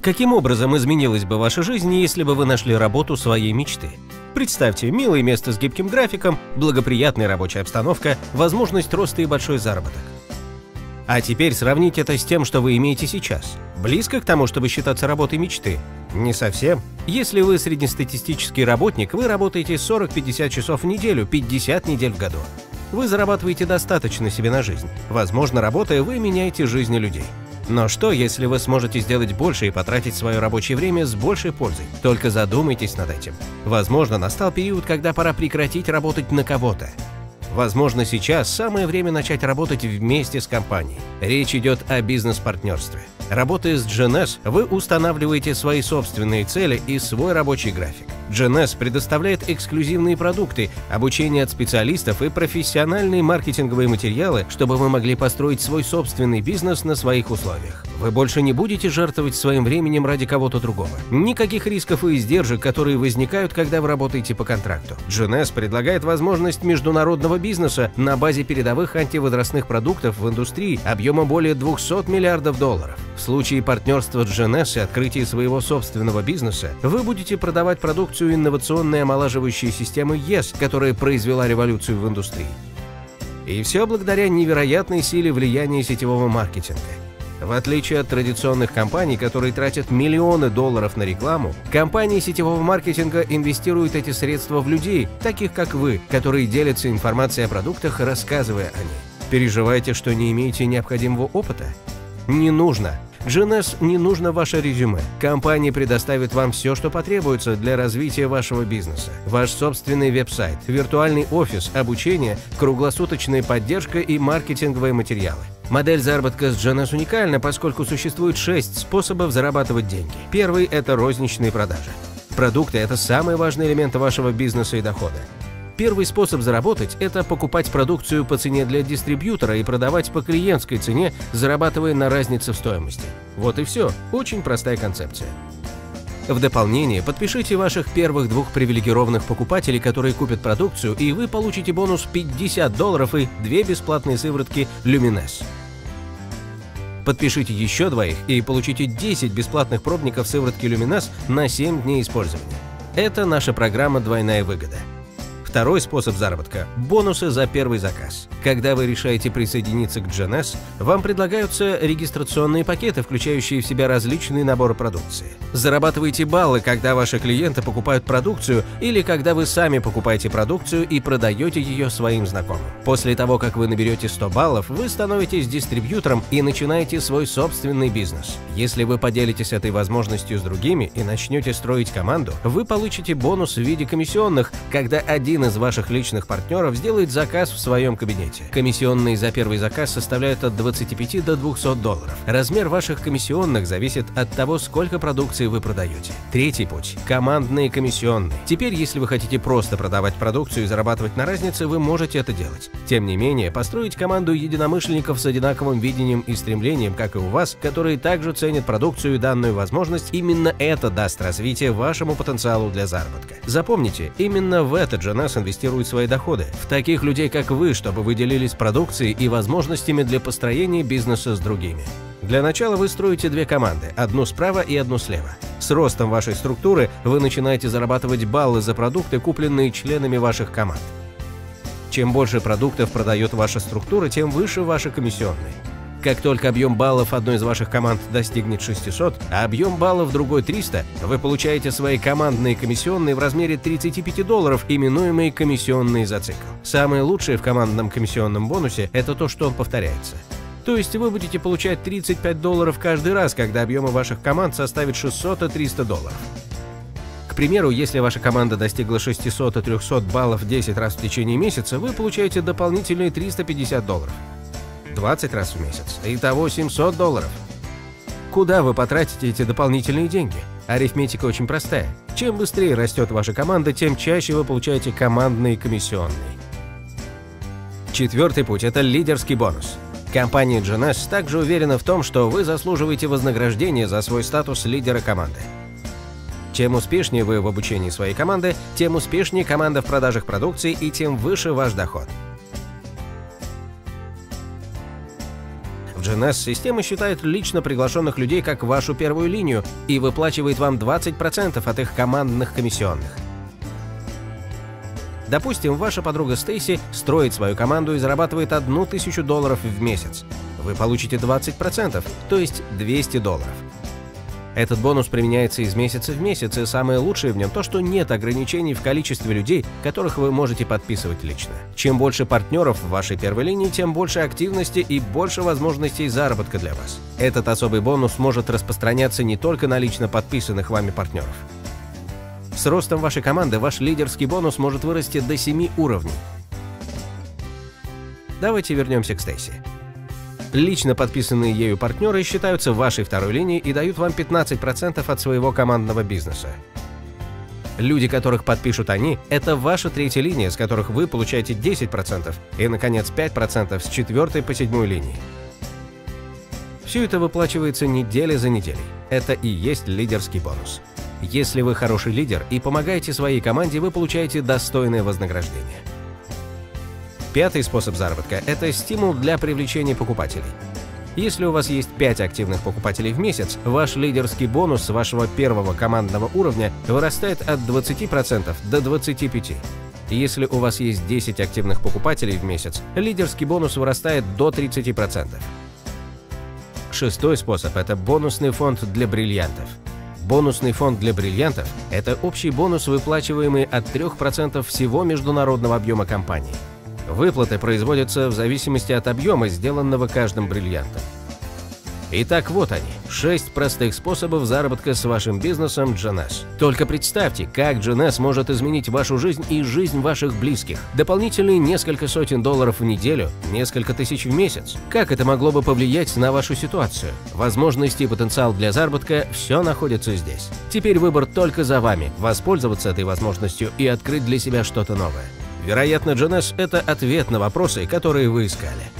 Каким образом изменилась бы ваша жизнь, если бы вы нашли работу своей мечты? Представьте, милое место с гибким графиком, благоприятная рабочая обстановка, возможность роста и большой заработок. А теперь сравните это с тем, что вы имеете сейчас. Близко к тому, чтобы считаться работой мечты? Не совсем. Если вы среднестатистический работник, вы работаете 40-50 часов в неделю, 50 недель в году. Вы зарабатываете достаточно себе на жизнь. Возможно, работая, вы меняете жизни людей. Но что, если вы сможете сделать больше и потратить свое рабочее время с большей пользой? Только задумайтесь над этим. Возможно, настал период, когда пора прекратить работать на кого-то. Возможно, сейчас самое время начать работать вместе с компанией. Речь идет о бизнес-партнерстве. Работая с GNS, вы устанавливаете свои собственные цели и свой рабочий график. GNS предоставляет эксклюзивные продукты, обучение от специалистов и профессиональные маркетинговые материалы, чтобы вы могли построить свой собственный бизнес на своих условиях. Вы больше не будете жертвовать своим временем ради кого-то другого. Никаких рисков и издержек, которые возникают, когда вы работаете по контракту. GNS предлагает возможность международного бизнеса на базе передовых антивозрастных продуктов в индустрии объемом более 200 миллиардов долларов. В случае партнерства с GNS и открытия своего собственного бизнеса, вы будете продавать продукцию инновационной омолаживающей системы YES, которая произвела революцию в индустрии. И все благодаря невероятной силе влияния сетевого маркетинга. В отличие от традиционных компаний, которые тратят миллионы долларов на рекламу, компании сетевого маркетинга инвестируют эти средства в людей, таких как вы, которые делятся информацией о продуктах, рассказывая о ней. Переживаете, что не имеете необходимого опыта? Не нужно. GNS не нужно ваше резюме. Компания предоставит вам все, что потребуется для развития вашего бизнеса. Ваш собственный веб-сайт, виртуальный офис, обучение, круглосуточная поддержка и маркетинговые материалы. Модель заработка с GNS уникальна, поскольку существует 6 способов зарабатывать деньги. Первый – это розничные продажи. Продукты – это самый важный элемент вашего бизнеса и дохода. Первый способ заработать – это покупать продукцию по цене для дистрибьютора и продавать по клиентской цене, зарабатывая на разнице в стоимости. Вот и все. Очень простая концепция. В дополнение, подпишите ваших первых 2 привилегированных покупателей, которые купят продукцию, и вы получите бонус $50 и 2 бесплатные сыворотки Luminess. Подпишите еще 2 и получите 10 бесплатных пробников сыворотки Luminess на 7 дней использования. Это наша программа «Двойная выгода». Второй способ заработка – бонусы за первый заказ. Когда вы решаете присоединиться к GNS, вам предлагаются регистрационные пакеты, включающие в себя различные наборы продукции. Зарабатывайте баллы, когда ваши клиенты покупают продукцию или когда вы сами покупаете продукцию и продаете ее своим знакомым. После того, как вы наберете 100 баллов, вы становитесь дистрибьютором и начинаете свой собственный бизнес. Если вы поделитесь этой возможностью с другими и начнете строить команду, вы получите бонус в виде комиссионных, когда один из ваших личных партнеров сделает заказ в своем кабинете. Комиссионные за первый заказ составляют от 25 до $200. Размер ваших комиссионных зависит от того, сколько продукции вы продаете. Третий путь – командные комиссионные. Теперь, если вы хотите просто продавать продукцию и зарабатывать на разнице, вы можете это делать. Тем не менее, построить команду единомышленников с одинаковым видением и стремлением, как и у вас, которые также ценят продукцию и данную возможность, именно это даст развитие вашему потенциалу для заработка. Запомните, именно в это GNS инвестирует свои доходы. В таких людей, как вы, чтобы вы делились продукцией и возможностями для построения бизнеса с другими. Для начала вы строите 2 команды, одну справа и одну слева. С ростом вашей структуры вы начинаете зарабатывать баллы за продукты, купленные членами ваших команд. Чем больше продуктов продает ваша структура, тем выше ваши комиссионные. Как только объем баллов одной из ваших команд достигнет 600, а объем баллов другой 300, вы получаете свои командные комиссионные в размере $35, именуемые комиссионные за цикл. Самое лучшее в командном комиссионном бонусе – это то, что он повторяется. То есть вы будете получать $35 каждый раз, когда объемы ваших команд составят 600 и $300. К примеру, если ваша команда достигла 600 и 300 баллов 10 раз в течение месяца, вы получаете дополнительные $350. 20 раз в месяц. Итого $700. Куда вы потратите эти дополнительные деньги? Арифметика очень простая. Чем быстрее растет ваша команда, тем чаще вы получаете командные комиссионные. Четвертый путь – это лидерский бонус. Компания GNS также уверена в том, что вы заслуживаете вознаграждения за свой статус лидера команды. Чем успешнее вы в обучении своей команды, тем успешнее команда в продажах продукции и тем выше ваш доход. В GNS система считает лично приглашенных людей как вашу первую линию и выплачивает вам 20% от их командных комиссионных. Допустим, ваша подруга Стейси строит свою команду и зарабатывает $1000 в месяц. Вы получите 20%, то есть $200. Этот бонус применяется из месяца в месяц, и самое лучшее в нем то, что нет ограничений в количестве людей, которых вы можете подписывать лично. Чем больше партнеров в вашей первой линии, тем больше активности и больше возможностей заработка для вас. Этот особый бонус может распространяться не только на лично подписанных вами партнеров. С ростом вашей команды ваш лидерский бонус может вырасти до 7 уровней. Давайте вернемся к Стейси. Лично подписанные ею партнеры считаются вашей второй линией и дают вам 15% от своего командного бизнеса. Люди, которых подпишут они, это ваша третья линия, с которых вы получаете 10%, и, наконец, 5% с 4 по 7 линии. Все это выплачивается неделя за неделей. Это и есть лидерский бонус. Если вы хороший лидер и помогаете своей команде, вы получаете достойное вознаграждение. Пятый способ заработка – это стимул для привлечения покупателей. Если у вас есть 5 активных покупателей в месяц, ваш лидерский бонус с вашего первого командного уровня вырастает от 20% до 25%. Если у вас есть 10 активных покупателей в месяц, лидерский бонус вырастает до 30%. Шестой способ – это бонусный фонд для бриллиантов. Бонусный фонд для бриллиантов – это общий бонус, выплачиваемый от 3% всего международного объема компании. Выплаты производятся в зависимости от объема, сделанного каждым бриллиантом. Итак, вот они, 6 простых способов заработка с вашим бизнесом GNS. Только представьте, как GNS может изменить вашу жизнь и жизнь ваших близких. Дополнительные несколько сотен долларов в неделю, несколько тысяч в месяц. Как это могло бы повлиять на вашу ситуацию? Возможности и потенциал для заработка – все находится здесь. Теперь выбор только за вами – воспользоваться этой возможностью и открыть для себя что-то новое. Вероятно, GNS – это ответ на вопросы, которые вы искали.